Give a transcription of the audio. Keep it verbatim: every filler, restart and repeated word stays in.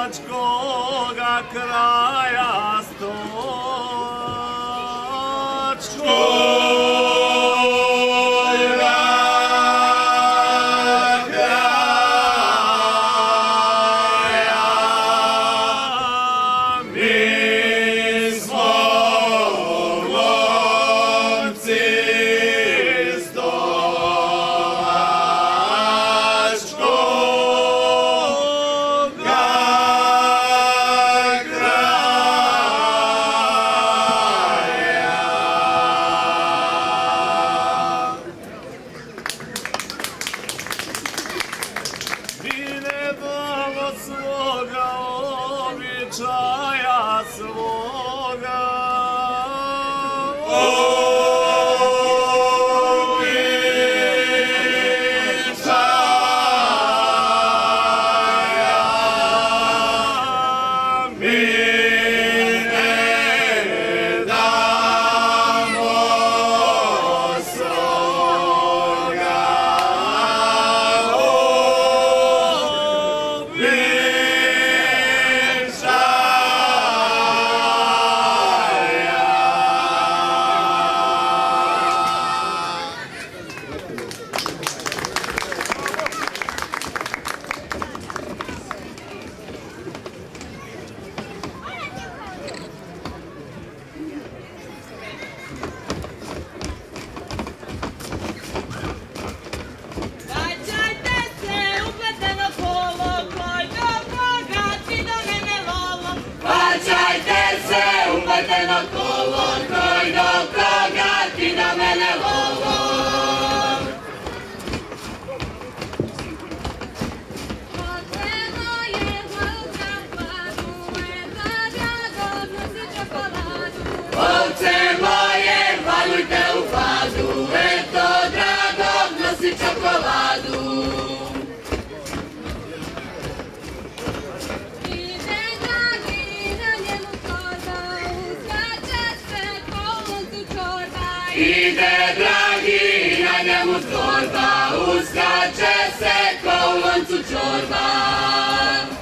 Slovačkoga kraja Stočkoga kraja. Mi smo glumci svoga običaja svoga običaja mi ne damo svoga upleteno kolo, kroj do koga ti do mene volo. Potrebo je hvalka padu, Eva drago nosi čokoladu. Ovce moje, hvalujte u padu, eto drago nosi čokoladu. Ide dragi, na njemu torba, uskače se ko u loncu čorba.